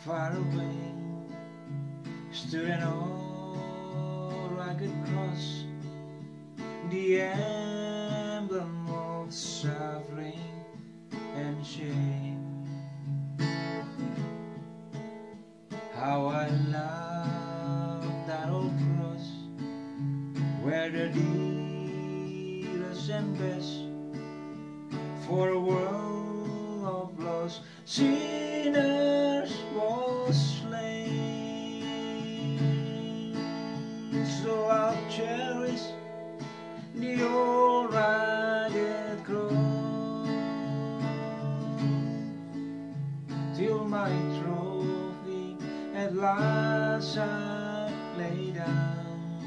far away stood an old rugged cross, the emblem of suffering and shame. How I love that old cross, where the dearest and best for a world of lost sinners was slain. So I'll cherish the old rugged cross till my trophy at last I lay down.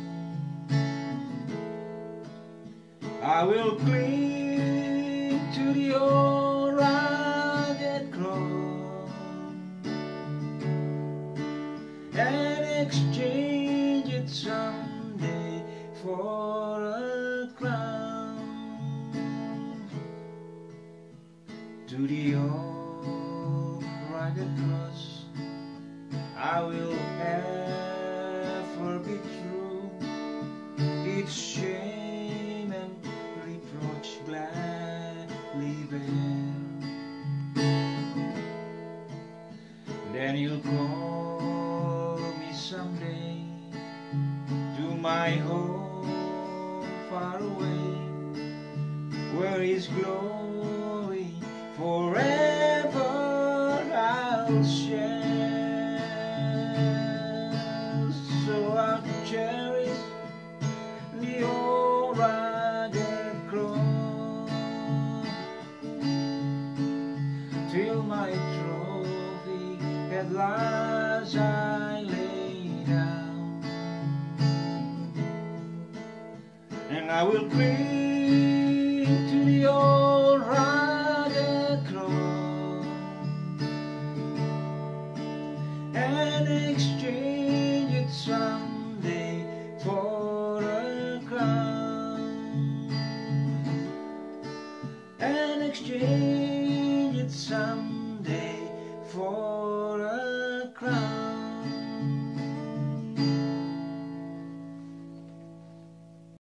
I will cling to the old rugged cross and exchange it someday for a crown. To the old rugged cross I will ever be true, its shame and reproach gladly bear. Then you'll call me someday to my home far away, where His glory forever I'll share. So I'll cherish the old rugged cross till my trophy at last I lay down, and I will cling to the old rugged cross and exchange it someday for a crown, and exchange it someday for